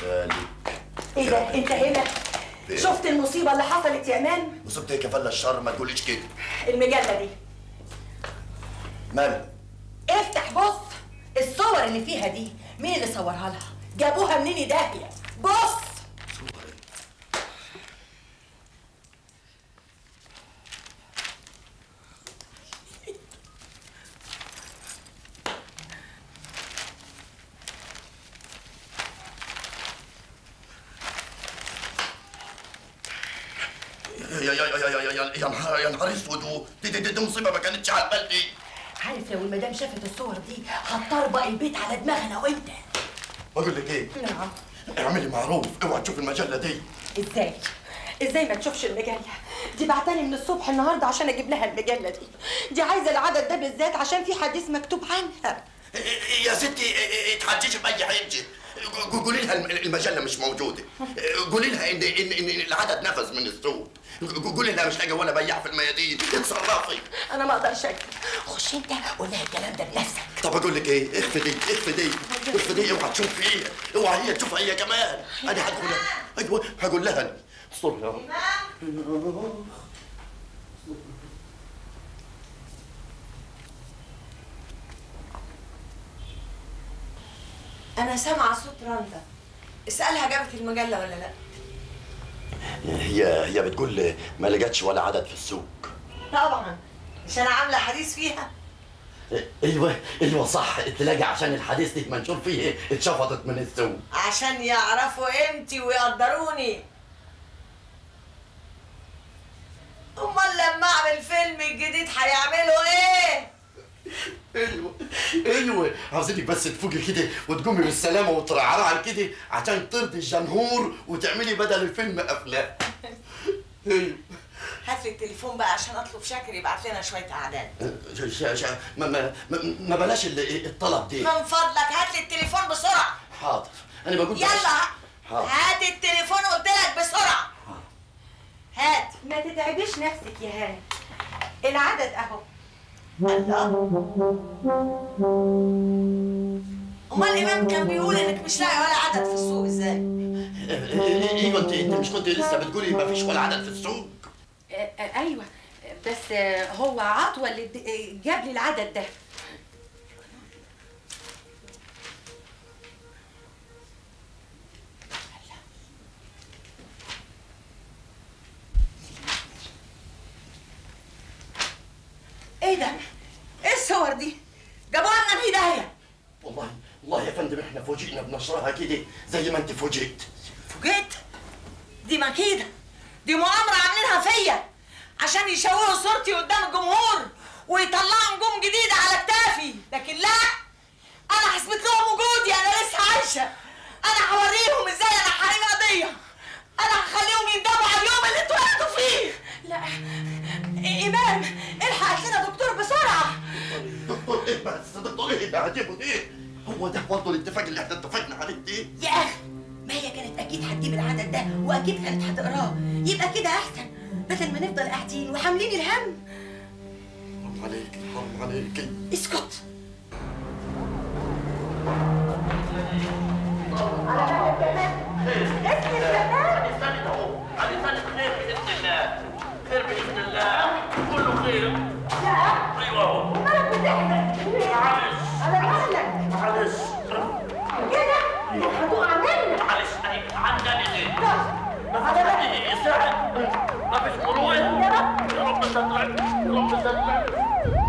غالي. ايه ده؟ انت هنا؟ شفت المصيبه اللي حصلت يا امان؟ مصيبتي هيك فلا الشر، ما تقوليش كده. المجله دي مالها؟ افتح بص، الصور اللي فيها دي مين اللي صورها لها؟ جابوها منين داهيه؟ بص. يا نهار اسود، دي مصيبه ما كانتش على البال دي. عارف لو المدام شافت الصور دي هتطربق البيت على دماغنا وانت. بقول لك ايه؟ نعم. اعملي معروف، اوعى تشوف المجله دي. ازاي؟ ازاي ما تشوفش المجله؟ دي بعتني من الصبح النهارده عشان اجيب لها المجله دي عايزه العدد ده بالذات عشان في حديث مكتوب عنها. يا ستي اتحججي باي حجه، قولي لها المجله مش موجوده، قولي لها ان العدد نفذ من السوق، قولي لها مش لاقي ولا بياع في الميادين، اتصرفي. انا ما اقدرش اكتب. خش انت قول لها الكلام ده بنفسك. طب اقول لك ايه؟ اخفي دي اوعى تشوف فيها، اوعى هي تشوفها هي كمان. انا هقول لها، ايوه هقول لها. استر يا رب. انا سامعه صوت رندا، اسالها جابت المجله ولا لا. هي بتقول ما لقتش ولا عدد في السوق. طبعا مش انا عامله حديث فيها. ايوه صح، تلاقي عشان الحديث دي منشور فيه اتشفطت من السوق، عشان يعرفوا قيمتي ويقدروني. امال لما اعمل فيلم الجديد هيعملوا ايه؟ ايوه عاوزينك بس تفوقي كده وتقومي بالسلامه وترعرعي كده عشان ترضي الجمهور وتعملي بدل الفيلم افلام. ايوه هات لي التليفون بقى عشان اطلب شاكر يبعت لنا شويه اعداد. ما بلاش الطلب دي. من فضلك هات لي التليفون بسرعه. حاضر انا بقول يلا حاضر. هات التليفون قلت لك بسرعه. هات. ما تتعبيش نفسك يا هاني، العدد اهو. الله، امال الامام كان بيقول انك مش لاقي ولا عدد في السوق ازاي؟ ايوه انت مش كنت لسه بتقولي ما فيش ولا عدد في السوق؟ ايوه بس هو عطوه اللي جاب لي العدد ده. ايه ده؟ ايه الصور دي؟ جابوها لنا في داهيه. والله يا فندم احنا فوجئنا بنشرها كده زي ما انت فوجئت. فوجئت؟ دي مكيده، دي مؤامره عاملينها فيا عشان يشوهوا صورتي قدام الجمهور ويطلعوا نجوم جديده على كتافي، لكن لا، انا هثبت لهم وجودي، انا لسه عايشه، انا هوريهم ازاي انا حريم قضيه، انا هخليهم يندموا على اليوم اللي اتولدتوا فيه. لا إمام الحق لنا دكتور بسرعة. دكتور إيه بس؟ دكتور إيه اللي هجيبه دي؟ هو ده برضه الاتفاق اللي احنا اتفقنا عليه دي؟ يا أخي ما هي كانت أكيد هتجيب العدد ده وأكيد كانت هتقراه، يبقى كده أحسن بدل ما نفضل قاعدين وحاملين الهم. حرام عليكي حرام عليكي. اسكت. على مهلك كمان. اسم الزمان. هنستند اهو، هنستند خير بإذن الله. خير بإذن الله، كله خير. لا. أيوه أهو. مالك بتحزن؟ معلش. على مهلك. معلش. كده؟ هتقع منك. معلش أهي عندنا إيه؟ ما على فيش مهلك. حد يساعد، ما فيش خروج. يا رب. يا رب سترك، يا رب سترك.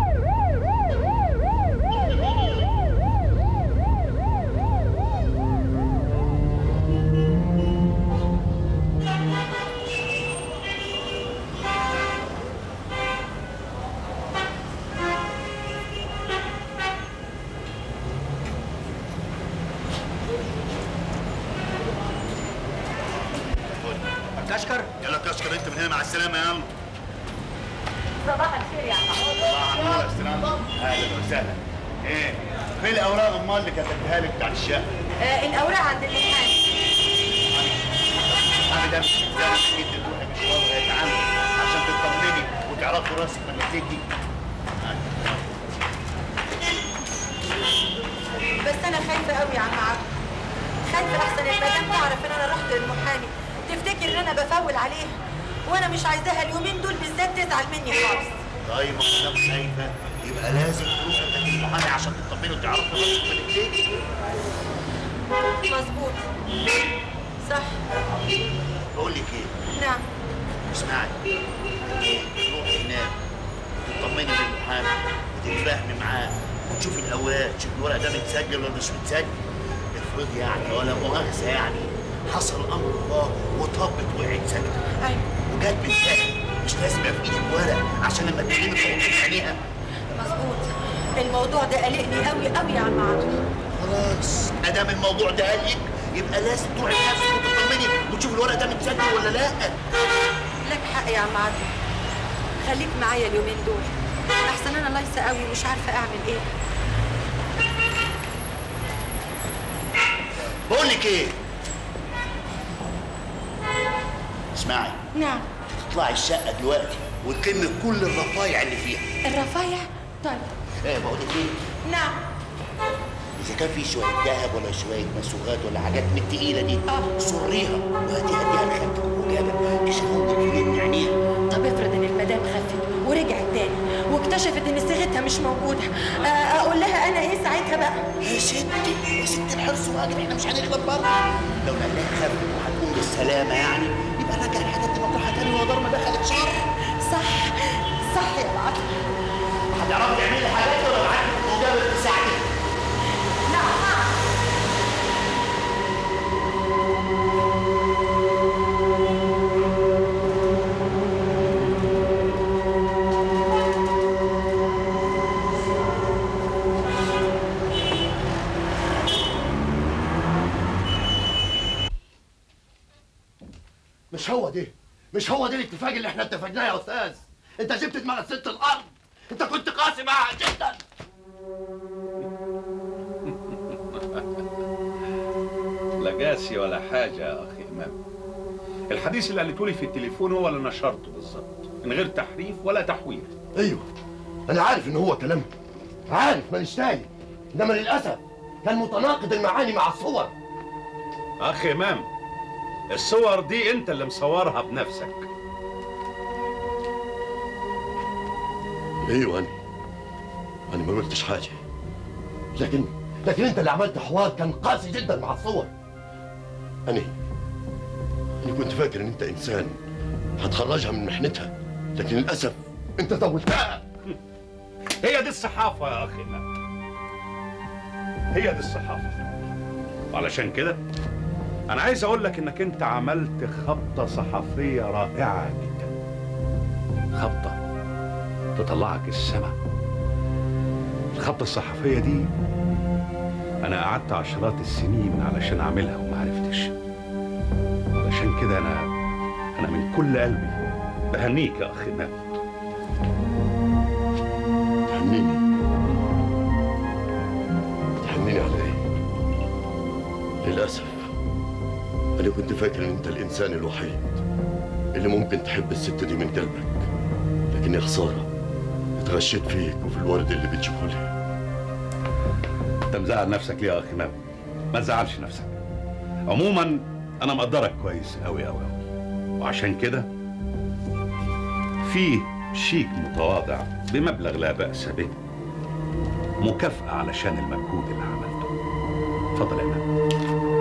كشكر؟ يلا كشكر انت من هنا مع السلامة يلا. صباح الخير يا عم. صباح النور يا سلام. اهلا وسهلا. ايه؟ فين الاوراق امال اللي كتبتها لك بتاعت الشقة؟ الأوراق عند الامتحان. انا ده مش زي اكيد تروحي مشوار ويتعامل عشان تطمني وتعرفي راسك من رجليكي. بس أنا خايفة قوي يا عم عبد، خايفة أحسن المدام تعرف ان انا رحت للمحامي تفتكر ان انا بفول عليها، وانا مش عايزاها اليومين دول بالذات تزعل مني خالص. طيب ما دام خايفه يبقى لازم تروح عند المحامي عشان تطمني وتعرفي راسك من رجليك. مظبوط صح. بقول لك ايه؟ نعم. اسمعي، تروحي هناك وتطمني للمحامي وتتفاهمي معاه وتشوفي الاوراق، تشوفي الورق ده متسجل ولا مش متسجل. افرضي يعني ولا مؤاخذه يعني حصل امر الله وطبت وقعت ساكته. ايوه. وجت بالفعل، مش لازم يبقى في ايدك ورق عشان لما تكلمي تحطي في عينيها. مظبوط. الموضوع ده قلقني قوي قوي يا عم عاطف. خلاص ما دام الموضوع ده قلقك يبقى لازم تروحي لنفسك وتطمني وتشوفي الورق ده متسجل ولا لا. لك حق يا عم عاطف، خليك معايا اليومين دول احسن انا لايصه قوي ومش عارفه اعمل ايه. بقول لك ايه؟ اسمعي. نعم. تطلعي الشقه دلوقتي وتلمي كل الرفايع اللي فيها. الرفايع؟ طيب. ايه بقول لك ايه؟ نعم. اذا كان في شويه ذهب ولا شويه مسوغات ولا حاجات من التقيله دي صريها وهديها لخالتك وجابك تشوفهم لك من عينيها. طب افرض ان المدام خفت ورجعت تاني واكتشفت ان صيغتها مش موجوده، اقول لها انا ايه ساعتها بقى؟ يا ستي يا ستي الحرص واجب، احنا مش هنغلب برضه. لو قالها خفت وهتقوم بالسلامه يعني يبقى رجع الحاجات دي مطرحها تاني وهو ما دخلت شر. صح صح يا العطل. هتعرفي تعملي حاجات ولا معاكي مجرد تساعدك؟ مش هو ده الاتفاق اللي احنا اتفقناه يا استاذ. انت جبت دماغ ست الارض، انت كنت قاسي معاها جدا. لا قاسي ولا حاجه يا اخي امام. الحديث اللي قالته لي في التليفون هو اللي نشرته بالظبط من غير تحريف ولا تحويل. ايوه انا عارف ان هو كلامها، عارف مانيش تاني، انما للاسف كان متناقض المعاني مع الصور. اخي امام الصور دي انت اللي مصورها بنفسك. ايوه انا ما قلتش حاجه، لكن انت اللي عملت حوار كان قاسي جدا مع الصور. انا كنت فاكر ان انت انسان هتخرجها من محنتها، لكن للاسف انت زودتها. هي دي الصحافه يا اخي امام، هي دي الصحافه. وعلشان كده أنا عايز أقول لك إنك أنت عملت خبطة صحفية رائعة جدا. خبطة تطلعك السما. الخبطة الصحفية دي أنا قعدت عشرات السنين علشان أعملها وما عرفتش. علشان كده أنا من كل قلبي بهنيك يا أخي إمام. تهنيني على إيه؟ للأسف أنا كنت فاكر إن أنت الإنسان الوحيد اللي ممكن تحب الست دي من قلبك، لكن يا خسارة اتغشيت فيك وفي الورد اللي بتشوفه لي. أنت مزعل نفسك ليه يا أخي إمام؟ ما تزعلش نفسك. عموما أنا مقدرك كويس أوي أوي أوي، وعشان كده فيه شيك متواضع بمبلغ لا بأس به، مكافأة علشان المجهود اللي عملته. اتفضل يا إمام.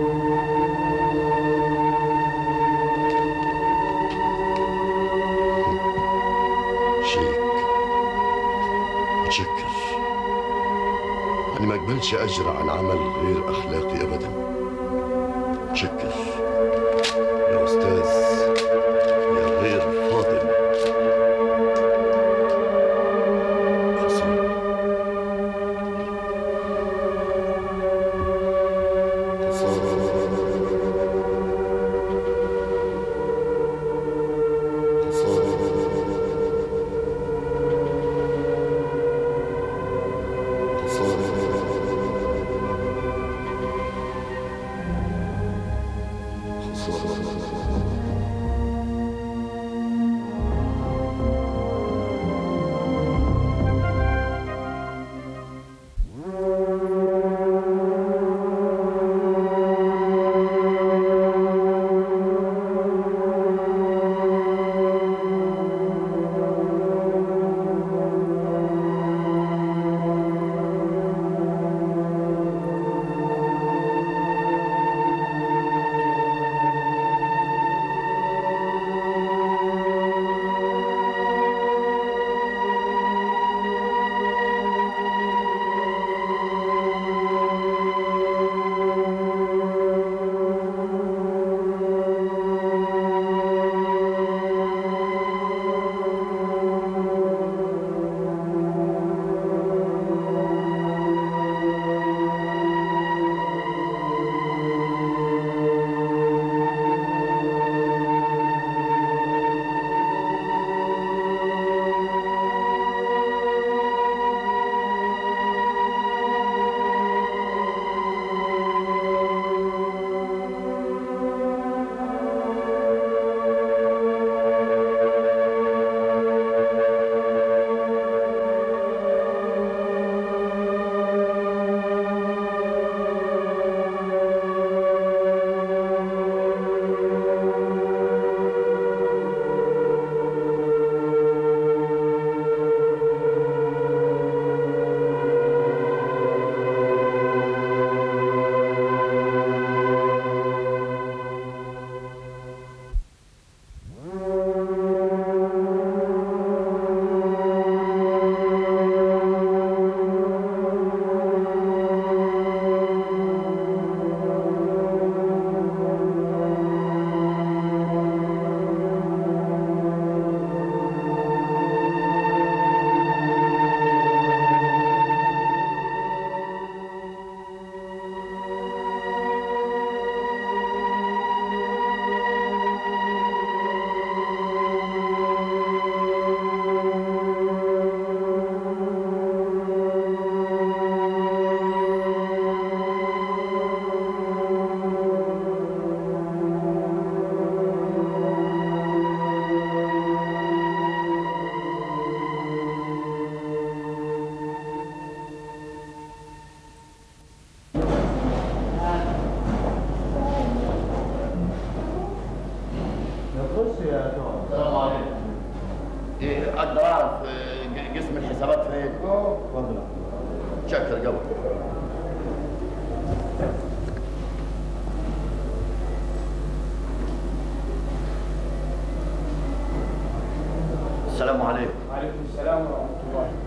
متشكر. أنا ما أقبلش أجر عن عمل غير أخلاقي أبدا. متشكر يا أستاذ يا غير فاضل.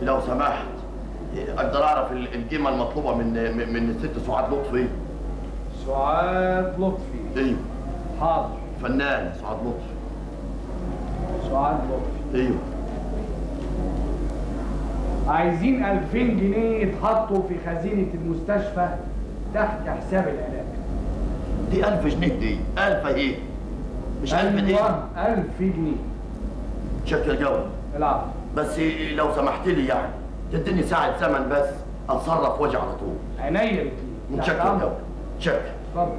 لو سمحت اقدر اعرف القيمه المطلوبه من الست سعاد لطفي؟ سعاد لطفي. ايوه. حاضر. فنان سعاد لطفي. سعاد لطفي. ايوه. عايزين 2000 جنيه يتحطوا في خزينة المستشفى تحت حساب العلاج. دي 1000 جنيه دي، 1000 ايه؟ مش 1000 دي؟ 1000 جنيه. شكل جو. العفو. بس لو سمحت لي يعني تديني ساعة زمن بس اتصرف واجي على طول. عينيا الاثنين. متشكر جو. شكرا. اتفضل.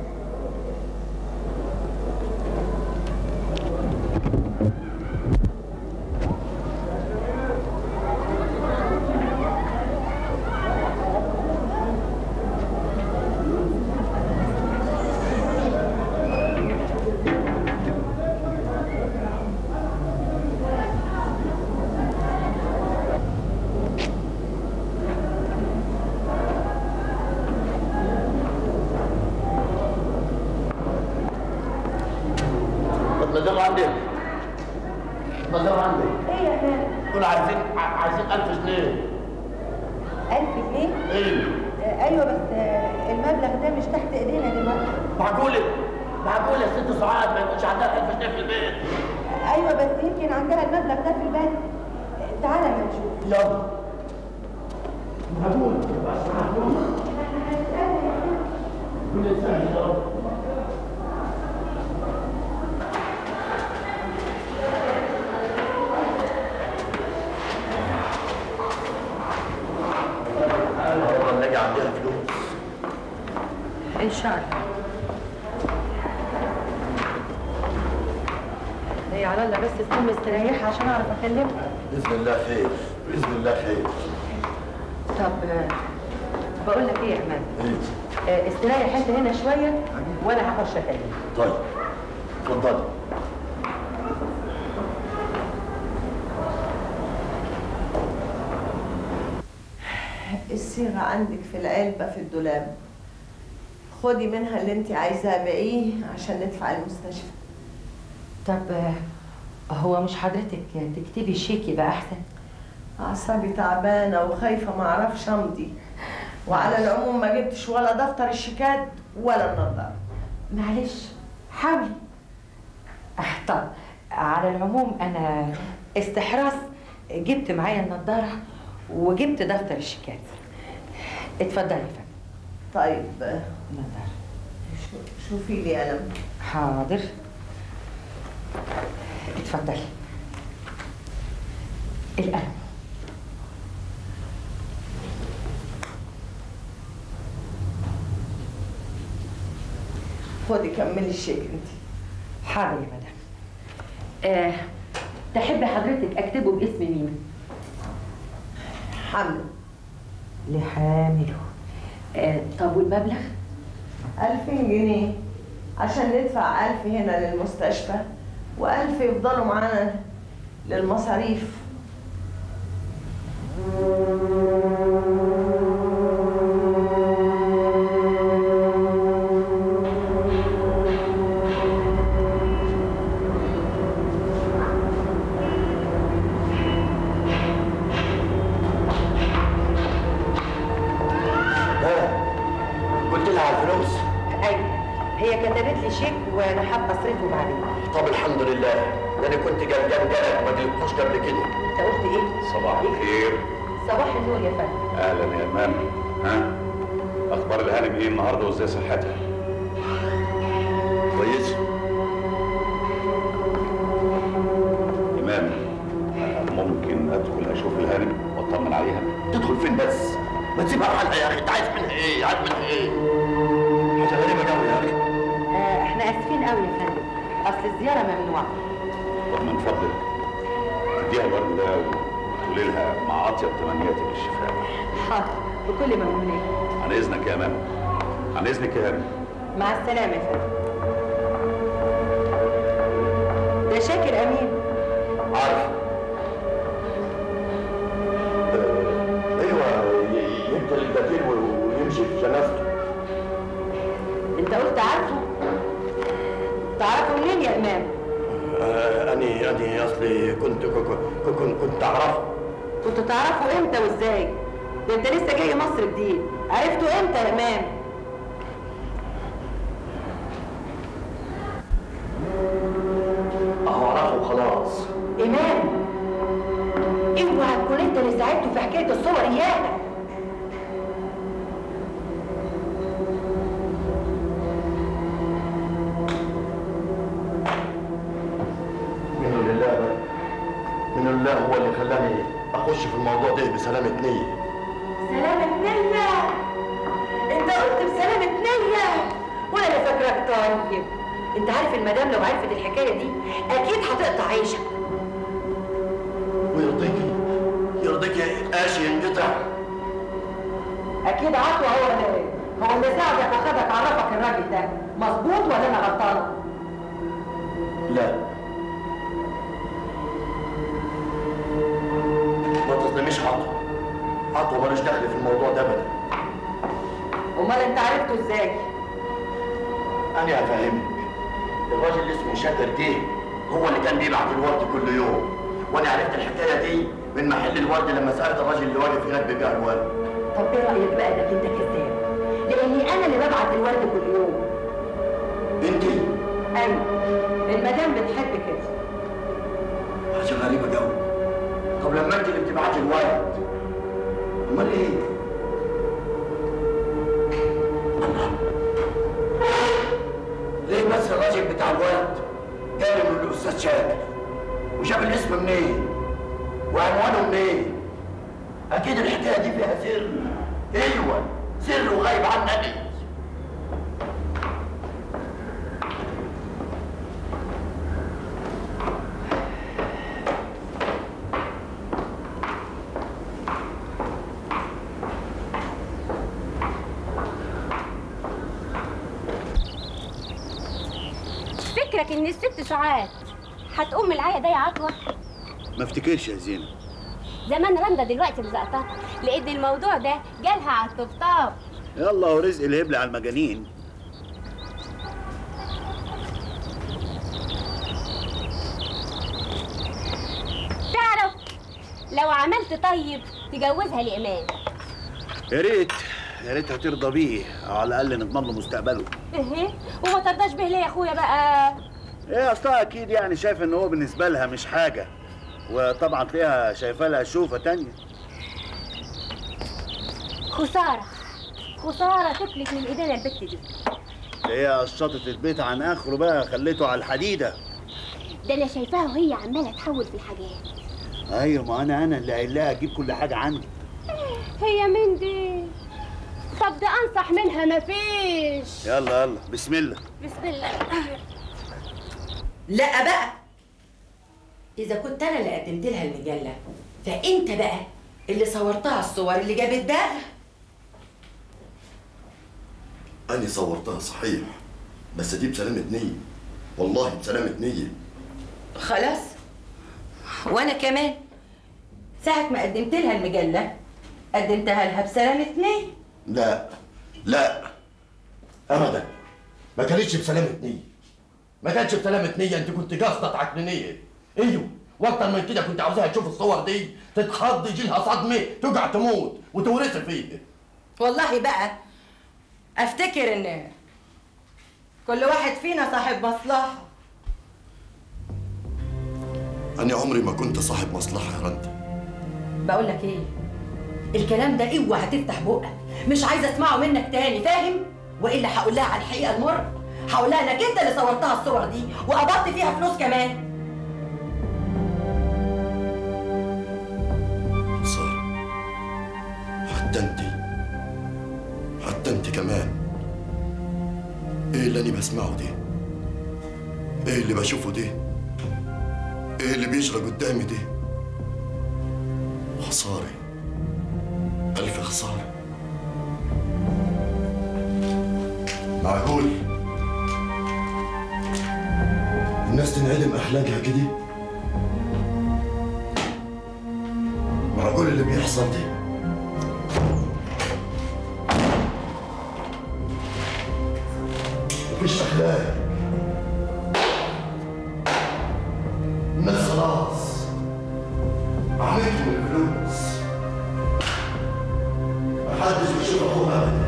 نظام عندك. نظام عندك. ايه يا فندم؟ دول عايزين 1000 جنيه. 1000 جنيه؟ ايوه. ايوه بس المبلغ ده مش تحت ايدينا دلوقتي. معقول يا ست سعاد ما يكونش عندها 1000 جنيه في البيت؟ ايوه بس يمكن عندها المبلغ ده في البنك. تعالى ما نشوف. يلا. معقول بس معقول. كل سنه يا رب. نلاقي عندها فلوس ان شاء الله. هي على الله بس تكون مستريحه عشان اعرف اكلمها. باذن الله خير، باذن الله خير. طب بقول لك ايه يا احمد؟ ايه؟ استريح انت هنا شويه وانا هخش اكلمها. طيب اتفضلي. الصيغة عندك في العلبة في الدولاب. خدي منها اللي انت عايزاه بقيه عشان ندفع المستشفى. طب هو مش حضرتك تكتبي شيك يبقى احسن؟ أعصابي تعبانة وخايفة معرفش أمضي، وعلى العموم ما جبتش ولا دفتر الشيكات ولا النضارة. معلش حاولي. طب على العموم انا استحراس جبت معايا النضاره وجبت دفتر الشيكات. اتفضلي يا فندم. طيب النضاره. شوفي لي قلم. حاضر. اتفضلي. القلم. خدي كملي الشيك انت. حاضر يا مدام. تحبي حضرتك اكتبه باسم مين؟ حمل. لحامله. طب والمبلغ؟ 2000 جنيه عشان ندفع 1000 هنا للمستشفى و1000 يفضلوا معانا للمصاريف. قلت لها على الفلوس؟ ايوه هي كتبت لي شيك وانا حابه اصرفه بعدين. طب الحمد لله، ده انا كنت قلقان جالك ما قلتوش قبل كده. انت قلت ايه؟ صباح الخير. صباح النور يا فندم. اهلا يا امام. ها؟ اخبار الهانم ايه النهارده وازاي صحتها؟ كويس. امام ممكن ادخل اشوف الهانم واطمن عليها؟ تدخل فين بس؟ ما تسيبها لحالها يا اخي، انت عايز منها ايه؟ عايز منها ايه؟ حاجه غريبه قوي يا اخي. احنا اسفين قوي يا فندم، اصل الزياره ممنوعه. طب من فضلك اديها الورد ده وتقولي لها مع اطيب تمنياتي بالشفاء. حاضر بكل ممنونيه. عن اذنك يا امام. عن اذنك يا هانم. مع السلامه يا فندم. ده شاكر امين. عارف. ايوه يبقى البديل ويمشي في جنازته. انت قلت عارفه؟ تعرفه منين يا امام؟ اني اصلي كنت اعرفه. كنتوا تعرفوا امتى وازاي؟ ده انت لسه جاي مصر جديد، عرفتوا امتى يا امام؟ اهو عرفه وخلاص. امام اوعى تكون انت اللي ساعدته في حكايه الصور اياها. منه لله بقى، منه لله هو اللي خلاني اخش في الموضوع ده بسلامة نية. سلامة نية؟ انت قلت بسلامة نية وانا فاكرك طيب. انت عارف المدام لو عرفت الحكايه دي اكيد هتقطع عيشك. يرضيك يا قاشي ينقطع؟ اكيد عطوه هو اللي ساعدك وخدك عرفك الراجل ده، مظبوط ولا انا غلطانه؟ لا، ما تظلميش عطوه مالوش دخل في الموضوع ده ابدا. امال انت عرفته ازاي؟ انا هفهمك. الراجل اللي اسمه شاكر ده هو اللي كان بيبعت الورد كل يوم، وانا عرفت الحكايه دي من محل الورد لما سالت الراجل اللي واقف هناك بيبيع الورد. طب ايه رايك بقى انك انت كذاب؟ لاني انا اللي ببعت الورد كل يوم. انت؟ ايوه، المدام بتحب كده. حاجه غريبه قوي. طب لما انت اللي بتبعتي الورد امال ايه؟ ليه بس الراجل بتاع الورد قال انه الاستاذ شاكر؟ وجاب الاسم منين؟ وعنوانه منين؟ اكيد الحكايه دي فيها سر. ايوه، سر وغايب عننا. فكرك ان الست سعاد هتقوم من العيا ده يا عطوه؟ ما افتكرش يا زينب. زمان رندا دلوقتي مزقططه، لان الموضوع ده جالها على الطبطاب. يلا ورزق الهبل على المجانين. تعرف لو عملت طيب تجوزها لإمام. يا ريت هترضى بيه، او على الاقل نضمن له مستقبله. ايه وما ترضاش به ليه يا اخويا بقى؟ ايه اصلها اكيد يعني شايف ان هو بالنسبه لها مش حاجه، وطبعا تلاقيها شايفه لها شوفه تانية. خساره تفلت من ايدينا البت دي. هي قشطت البيت عن اخره بقى، خليته على الحديده. ده انا شايفاها وهي عماله تحول في الحاجات. ايوه، ما انا اللي قايل لها اجيب كل حاجه عندي. هي من دي؟ طب ده انصح منها مفيش. يلا بسم الله. بسم الله. لا بقى، اذا كنت انا اللي قدمت لها المجله فانت بقى اللي صورتها الصور اللي جابت ده. أنا صورتها صحيح، بس دي بسلامة نية، والله بسلامة نية. خلاص، وانا كمان ساعة ما قدمت لها المجلة قدمتها لها بسلامة نية. لا أبدا، ما كانتش بسلامة نية، ما كانتش بسلامة نية. أنت كنت قاصدة عقلانية. أيوه، وأكتر من كده كنت عاوزاها تشوف الصور دي تتخض، يجي لها صدمة، تقع تموت وتورث فيها. والله بقى افتكر ان كل واحد فينا صاحب مصلحة. أنا عمري ما كنت صاحب مصلحة يا رندا. بقول لك ايه، الكلام ده اوعى هتفتح بقك، مش عايزه اسمعه منك تاني، فاهم؟ والا هقول لها على الحقيقه المره، هقول لها انك انت اللي صورتها الصور دي وقبضت فيها فلوس كمان. صار حتى انت كمان. ايه اللي انا بسمعه ده؟ ايه اللي بشوفه ده؟ ايه اللي بيجرى قدامي ده؟ خسارة، ألف خسارة. معقول الناس تنعدم أخلاقها كده؟ معقول اللي بيحصل ده؟ مفيش أخلاق. الناس خلاص عملتهم الفلوس. محدش بيشوف اخوه ابدا.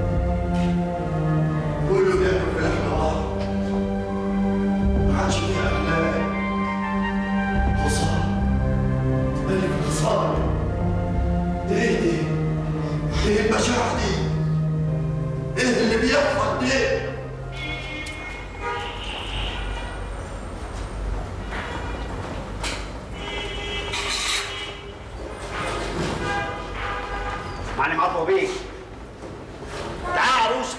كله بياكل في لحم بعض. محدش فيه اخلاق. خساره. ملك خساره. ايه دي؟ ايه البشاعه دي؟ ايه اللي بيحصل ده؟ معلم عطوة بيه، تعال يا عروسه.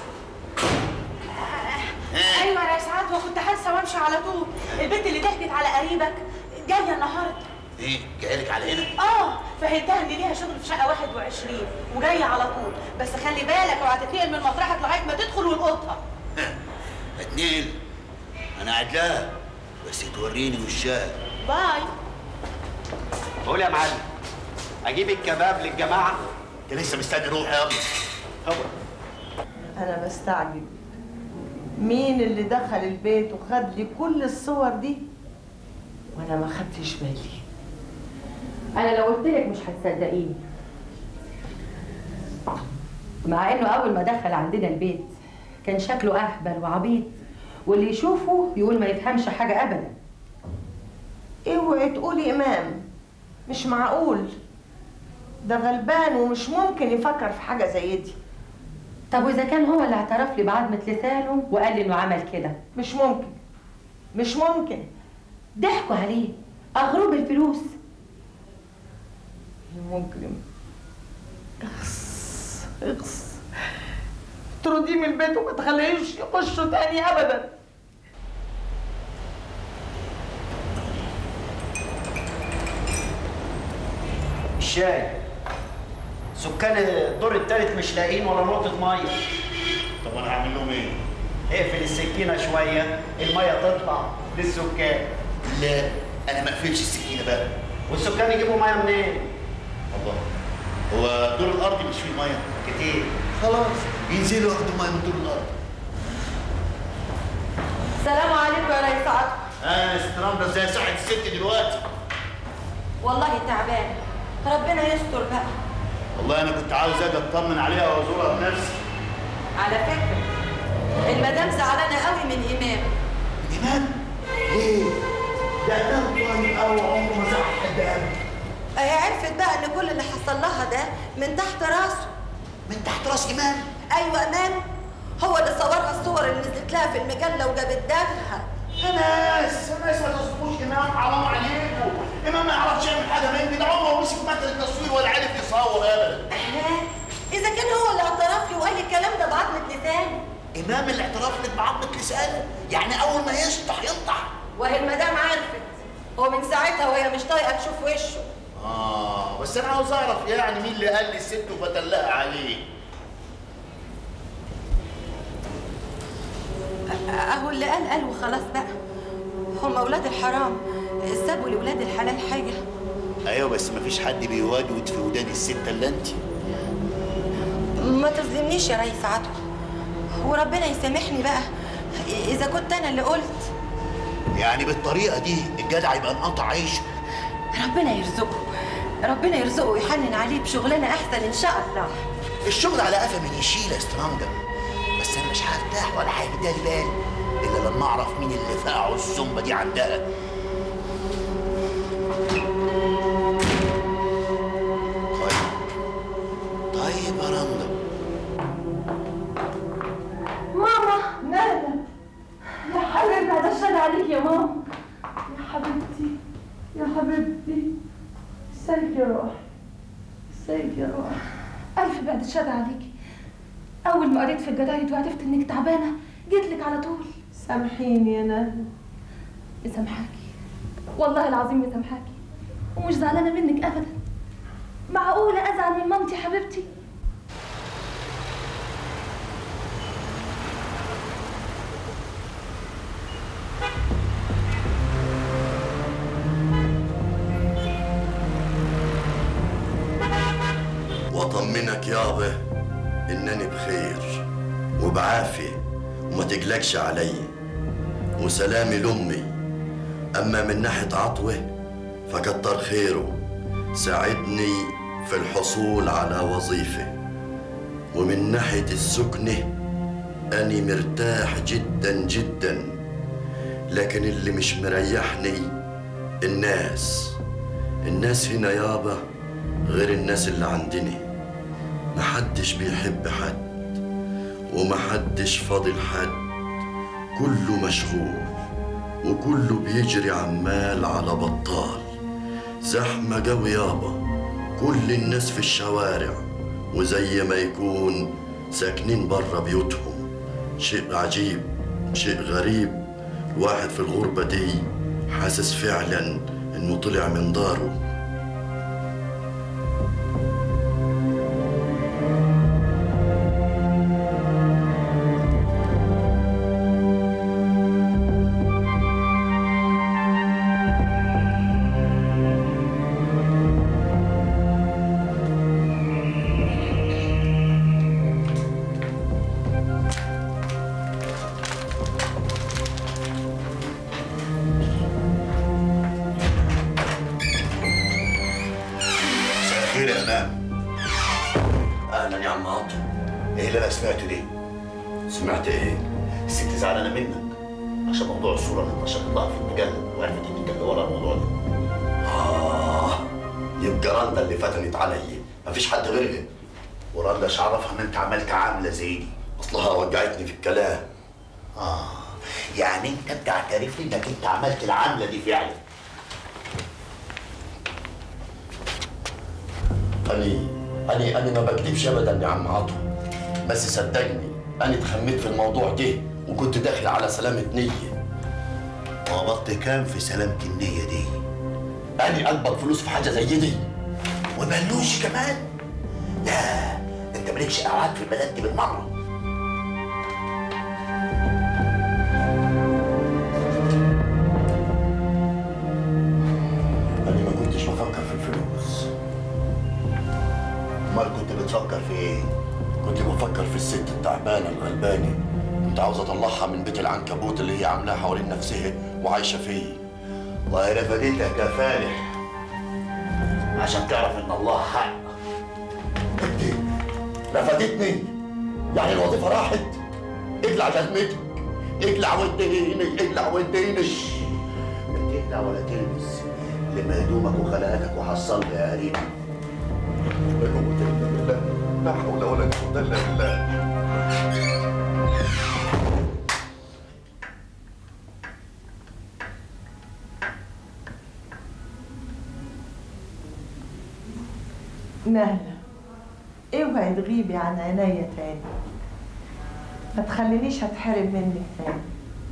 ايوه يا ريس عطوة، كنت حاسه وامشي على طول. البنت اللي ضحكت على قريبك جايه النهارده. ايه جايه لك على هنا؟ فهمتها ان ليها شغل في شقه 21 وجايه على طول، بس خلي بالك اوعى تتنقل من مطرحك لغايه ما تدخل والقطها. هتنقل؟ انا قاعد لها بس توريني وشها. باي. قول يا معلم، اجيب الكباب للجماعه؟ انت لسه مستني روح يا ابني؟ طبعا. أنا بستعجب مين اللي دخل البيت وخد لي كل الصور دي وأنا ما خدتش بالي. انا لو قلت لك مش هتصدقيني، مع انه اول ما دخل عندنا البيت كان شكله اهبل وعبيط، واللي يشوفه يقول ما يفهمش حاجه ابدا. اوعي تقولي إمام، مش معقول، ده غلبان ومش ممكن يفكر في حاجة زي دي. طب واذا كان هو اللي اعترف لي بعضمة لسانه وقال لي انه عمل كده؟ مش ممكن، مش ممكن. ضحكوا عليه، اغروه بالفلوس. مجرم. اخس طرديه من البيت وما تخليهوش يخشوا تاني ابدا. الشاي. سكان الدور الثالث مش لاقيين ولا نقطه ميه. طب انا هعمل لهم ايه؟ اقفل السكينه شويه، الميه تطلع للسكان. لا انا ما اقفلش السكينه بقى. والسكان يجيبوا ميه منين؟ الله، هو الدور الارضي مش فيه ميه كتير. خلاص ينزلوا ياخدوا ميه من الدور الارضي. السلام عليكم يا ريس عطوة. يا ست رمله، ازاي صحة الست دلوقتي؟ والله تعبانه، ربنا يستر بقى. والله انا كنت عاوز اجي اطمن عليها وازورها بنفسي. على فكره المدام زعلانه قوي من امام. امام؟ ليه؟ ده امام طيب قوي عمره ما زعل حد ابدا. هي عرفت بقى ان كل اللي حصل لها ده من تحت راسه. من تحت راس امام؟ ايوه امام، هو اللي صورها الصور اللي نزلت لها في المجله وجابت دمها. يا ناس ما تصبوش امام، حرام عليكم. امام ما يعرفش يعمل حاجه من دي، ده عمره مسك مكنه التصوير ولا عرف يصور ابدا. اذا كان هو اللي اعترف لي وقال لي الكلام ده بعضمة لسانه. امام اللي اعترف لك بعضمة لسانه؟ يعني اول ما يشطح ينطح. وهي المدام عرفت، هو من ساعتها وهي مش طايقه تشوف وشه. بس انا عاوز اعرف يعني مين اللي قال لي الست وفتلقى عليه. اهو اللي قال وخلاص بقى. هم اولاد الحرام سابوا لاولاد الحلال حاجه. ايوه بس مفيش حد بيودود في ودان الست الا انت. ما تظلمنيش يا ريس عطوة، وربنا يسامحني بقى اذا كنت انا اللي قلت. يعني بالطريقه دي الجدع يبقى انقطع عيشه. ربنا يرزقه، ربنا يرزقه ويحنن عليه بشغلانه احسن ان شاء الله. الشغل على قفا من يشيل يا استرانجا، بس انا مش هرتاح ولا هيجي بالي الا لما اعرف مين اللي فقعوا الزنبه دي عندها. طيب يا رندا. ماما نادى يا حبيبتي، بعد الشر عليك يا ماما. يا حبيبتي يا حبيبتي، ازيك يا روح، ازيك يا روح. ألف بعد الشر عليكي. أول ما قريت في الجرايد وعرفت إنك تعبانة جيت لك على طول. سامحيني يا ندى. مسامحاكي، والله العظيم مسامحاكي، ومش زعلانة منك أبدا. معقولة أزعل من مامتي حبيبتي؟ واطمنك يابا انني بخير وبعافيه وما تقلقش علي، وسلامي لامي. اما من ناحيه عطوه فكتر خيره، ساعدني في الحصول على وظيفه ومن ناحية السكنة أني مرتاح جدا جدا، لكن اللي مش مريحني الناس هنا يابا غير الناس اللي عندنا. محدش بيحب حد ومحدش فاضل حد، كله مشغول وكله بيجري عمال على بطال. زحمة جوي يابا، كل الناس في الشوارع وزي ما يكون ساكنين برا بيوتهم. شيء عجيب، شيء غريب. الواحد في الغربة دي حاسس فعلا انه طلع من داره. اهلا يا عم عاطف. ايه اللي انا سمعته دي؟ سمعت ايه؟ الست زعلانه منك عشان موضوع الصوره اللي انتشرت لها في المجله وعرفت ان انت اللي ورا الموضوع ده. يبقى رندا اللي فتنت علي، مفيش حد غيرها. ورندا ايش عرفها ان انت عملت عامله زي دي؟ اصلها وجعتني في الكلام. يعني انت بتعترف لي انك انت عملت العامله دي فعلا؟ أنا ما بكذبش أبدا يا عم عاطف، بس صدقني أنا اتخميت في الموضوع ده وكنت داخل على سلامة نية. وقبضت كام في سلامة النية دي؟ أنا أقبض فلوس في حاجة زي دي؟ وبلوش كمان؟ لا أنت مالكش قعاد في البلد دي بالمرة. أنا ما كنتش بفكر في الفلوس. امال كنت بتفكر في ايه؟ كنت بفكر في الست التعبانه الغلبانه، كنت عاوز اطلعها من بيت العنكبوت اللي هي عاملاه حوالين نفسها وعايشه فيه. والله رفدتك يا فالح عشان تعرف ان الله حق. انت رفدتني؟ يعني الوظيفه راحت؟ اقلع جزمتك، اقلع واديني، اقلع واديني. لا تقلع ولا تلبس، لما هدومك وخلاقاتك وحصل يا قريب. لا قوة إلا بالله، لا حول ولا قوة إلا بالله. نهلة، اوعي تغيبي عن عينيا تاني، ما تخلينيش هتحرم منك تاني.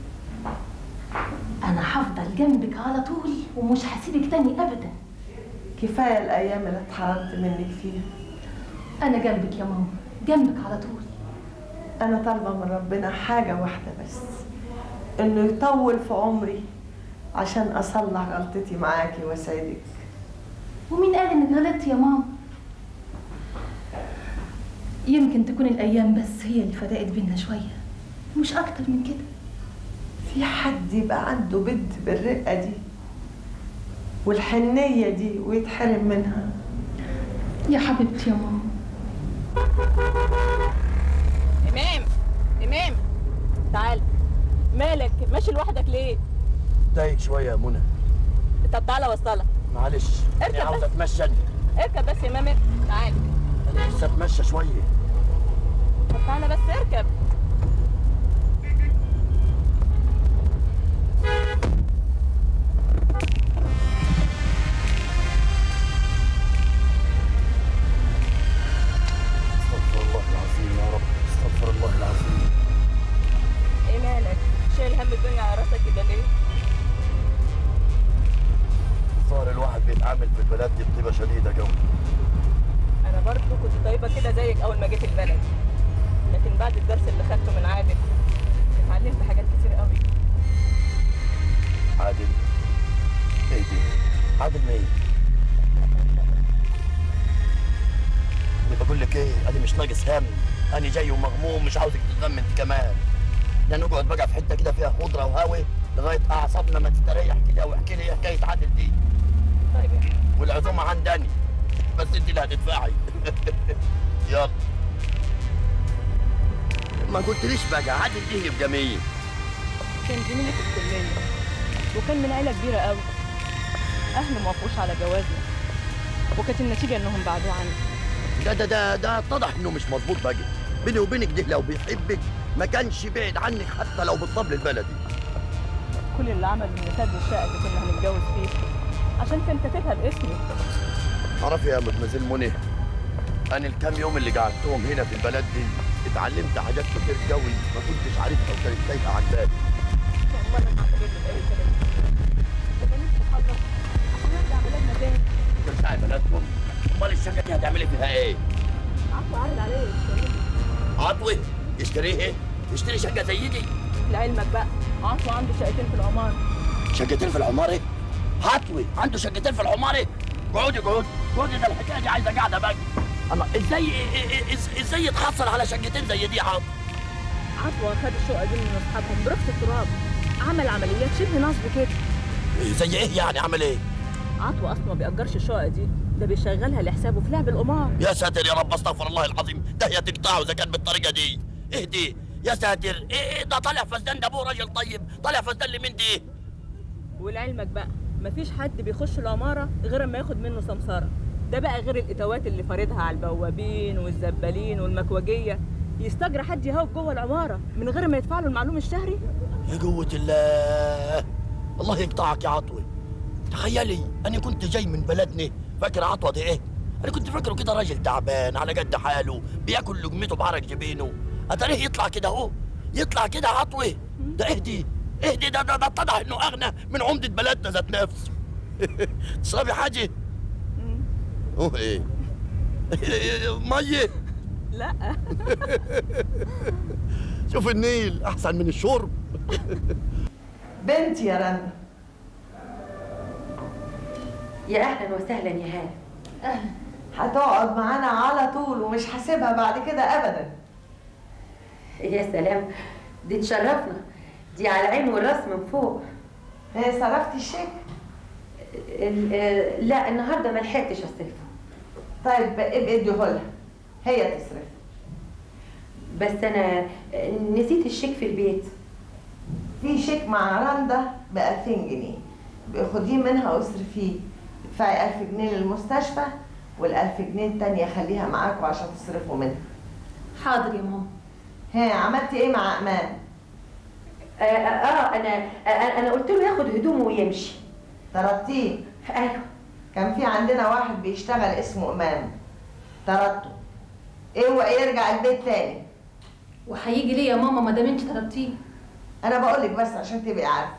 انا هفضل جنبك على طول ومش هسيبك تاني ابدا. كفايه الايام اللي اتحرمت منك فيها. انا جنبك يا ماما، جنبك على طول. انا طالبه من ربنا حاجه واحده بس، انه يطول في عمري عشان اصلح غلطتي معاكي واسعدك. ومين قال انك غلطتي يا ماما؟ يمكن تكون الايام بس هي اللي فرقت بينا شويه، مش اكتر من كده. في حد يبقى عنده بنت بالرقه دي والحنيه دي ويتحرم منها؟ يا حبيبتي يا ماما. إمام تعال. مالك ماشي لوحدك ليه؟ تايك شويه يا منى. طب تعالى اوصلك. معلش انا عاوز اتمشى. اركب بس يا إمام، تعال. انا لسه اتمشى شويه. طب تعالى بس اركب. استغفر الله العظيم يا رب، استغفر الله العظيم. ايه مالك؟ شايل هم الدنيا على راسك كده ليه؟ صار الواحد بيتعامل في البلد دي بطيبه شديده قوي. انا برضه كنت طيبه كده زيك اول ما جيت البلد، لكن بعد الدرس اللي خدته من عادل اتعلمت حاجات كتير قوي. عادل؟ ايه دي؟ عادل مين؟ انا بقول لك ايه، انا مش ناقص هم، انا جاي ومغموم مش عاوزك تتغم انت كمان. بدنا نقعد بقى في حته كده فيها خضره وهواء لغايه اعصابنا ما تستريح كده، واحكي لي حكايه عادل دي. طيب يا حبيبي. والعزومه عندني بس انت اللي هتدفعي. يلا. ما قلتليش بقى عادل ايه يبقى مين؟ كان زميلي في الكلية وكان من عيلة كبيرة قوي. أهله ما وافقوش على جوازنا وكانت النتيجة إنهم بعدوه عني. ده اتضح إنه مش مظبوط بقى. بيني وبينك ده لو بيحبك ما كانش بعد عنك حتى لو بالطبل البلدي. كل اللي عمله إن ساب الشقة اللي كنا هنتجوز فيها عشان كان كاتبها باسمي. عرفي يا مدمزيل منى، أنا الكام يوم اللي قعدتهم هنا في البلد دي اتعلمت حاجات كتير قوي ما كنتش عارفها وكانت تايهة عن بالي. والله أنا هعتبر لك أي كلام. أنا نفسي أخلص عشان أرجع بلدنا تاني. ترجعي بلدكم؟ أمال الشقة دي هتعملي فيها إيه؟ عطوة عرض عليه يشتريها. عطوة؟ يشتري إيه؟ يشتري شقة زي دي؟ لعلمك بقى عطوة عنده شقتين في العمارة. شقتين في العمارة؟ عطوة عنده شقتين في العمارة؟ اقعدي ده الحكاية دي عايزة قاعدة بقى. أنا إزاي يتحصل على شقتين زي دي عطوة؟ عطوة خد الشقة دي من أصحابهم برخص التراب. عمل عمليات شبه نصب كده. زي إيه يعني عمل إيه؟ عطوة أصلا ما بيأجرش الشقة دي، ده بيشغلها لحسابه في لعب القمار. يا ساتر يا رب، استغفر الله العظيم، ده هي تقطعه إذا كان بالطريقة دي. اهدي يا ساتر، إيه ده طالع فسدان، ده أبوه راجل طيب، طالع فسدان لمين دي؟ ولعلمك بقى مفيش حد بيخش العمارة غير اما ياخد منه سمسارة. ده بقى غير الإتاوات اللي فاردها على البوابين والزبالين والمكوجية. يستجرى حد يهوب جوه العمارة من غير ما يدفع له المعلوم الشهري. يا قوة الله، الله يقطعك يا عطوة. تخيلي أنا كنت جاي من بلدنا فاكر عطوة ده إيه؟ أنا كنت فاكره كده راجل تعبان على قد حاله بياكل لقمته بعرق جبينه. أتاريه يطلع كده أهو، يطلع كده عطوة. ده اهدي ده اتضح إنه أغنى من عمدة بلدنا ذات نفسه. تشربي حاجة؟ إيه؟ مية؟ لا. شوف النيل أحسن من الشرب. بنتي يا رنا. يا اهلا وسهلا يا هانم. اهلا. هتقعد معانا على طول ومش هسيبها بعد كده ابدا. يا سلام، دي تشرفنا، دي على العين والراس من فوق. صرفتي الشيك؟ لا النهارده ما لحقتش اصرفه. طيب ابقي اديهولها هي تصرف. بس انا نسيت الشيك في البيت. في شيك مع رندا ب 2000 جنيه، خديه منها واصرفيه. ادفعي 1000 جنيه للمستشفى وال1000 جنيه التانية خليها معاكوا عشان تصرفوا منها. حاضر يا ماما. ها عملتي ايه مع امان؟ انا قلت له ياخد هدومه ويمشي. طردتيه؟ ايوه. كان في عندنا واحد بيشتغل اسمه امام، طردته. اوعي يرجع البيت تاني. وهيجي ليه يا ماما ما دام انت طردتيه؟ انا بقول لك بس عشان تبقي عارفه.